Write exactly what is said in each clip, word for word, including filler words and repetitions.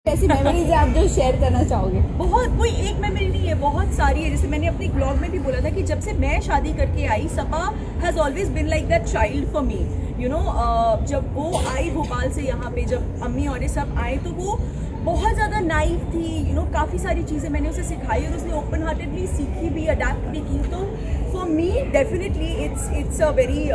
ऐसी मेमोरीज है आप जो शेयर करना चाहोगे? बहुत, कोई एक मेमोरी नहीं है, बहुत सारी है। जैसे मैंने अपने ब्लॉग में भी बोला था कि जब से मैं शादी करके आई, Saba has always been like that child for me, you know. जब वो आई भोपाल से यहाँ पे, जब अम्मी और ये सब आए, तो वो बहुत ज़्यादा नाइव थी, यू नो। काफ़ी सारी चीज़ें मैंने उसे सिखाई और उसने ओपन हार्टेडली सीखी भी, अडेप्ट भी की। तो for me definitely it's it's a very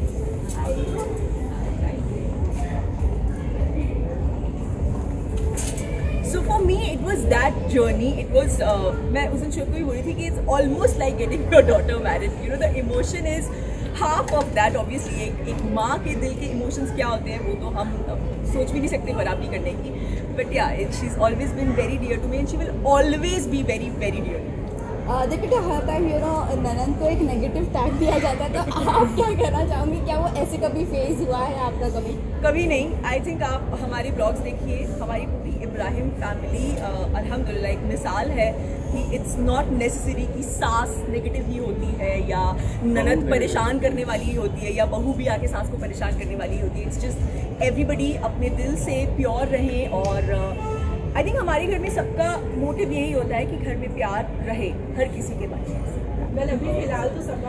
So for me it was that journey. It was uh, मैं उस दिन शुरू को ही बोली थी कि it's almost like getting your daughter married. You know, the emotion is half of that. Obviously एक एक माँ के दिल के emotions क्या होते हैं वो तो हम सोच भी नहीं सकते बराबरी करने की. But yeah, it, she's always been very dear to me and she will always be very very dear to me. Deepika, हर टाइम यू नो ननंद को एक नेगेटिव टैग दिया जाता है, तो आप क्या कहना चाहोगी? क्या वो ऐसे कभी फेज हुआ है आपका? कभी कभी नहीं. आई थिंक आप हमारे ब्लॉग्स देखिए, हमारी पूरी इब्राहिम फैमिली अल्हम्दुलिल्लाह एक मिसाल है कि इट्स नॉट नेसेसरी कि सास नेगेटिव ही होती है या ननद परेशान करने वाली ही होती है या बहू भी आके सास को परेशान करने वाली होती है. इट्स जस्ट एवरीबडी अपने दिल से प्योर रहें. और आई uh, थिंक हमारे घर में सबका मोटिव यही होता है कि घर में प्यार रहे हर किसी के बारे में. वेल अभी फिलहाल तो सबा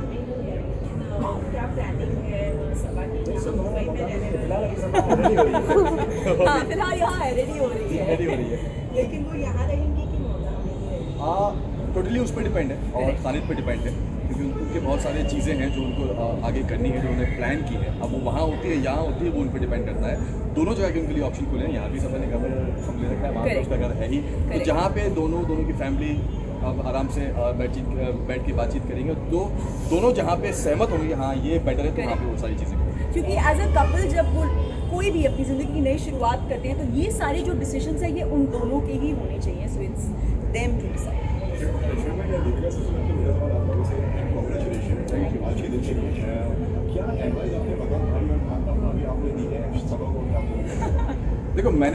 क्या प्लानिंग है सबा की? मुंबई में रहने वाली हाँ फिलहाल यहाँ है, रेडी हो रही है, लेकिन वो यहाँ रहेंगी कि मोहल्ला? हाँ, टोटली उस पर डिपेंड है और खालिद पे डिपेंड है, क्योंकि उनके बहुत सारी चीज़ें हैं जो उनको आगे करनी है, जो उन्होंने प्लान की है. अब वो वहाँ होती है यहाँ होती है, वो उन पर डिपेंड करता है. दोनों जगह के उनके लिए ऑप्शन खुले हैं. यहाँ भी सबने घर सब ले रखा है, वहाँ पर उसका घर है ही. तो जहाँ पे दोनों दोनों की फैमिली अब आराम से बैठचीत बैठ के बातचीत करेंगे, तो दोनों जहाँ पे सहमत होंगे हाँ ये बेटर है, तो वहाँ पे वो सारी चीज़ें. क्योंकि एज अ कपल जब वो कोई भी अपनी ज़िंदगी की नई शुरुआत करते हैं, तो ये सारे जो डिसीजंस हैं ये उन दोनों के ही होने चाहिए. So it's them to decide. देखो मैंने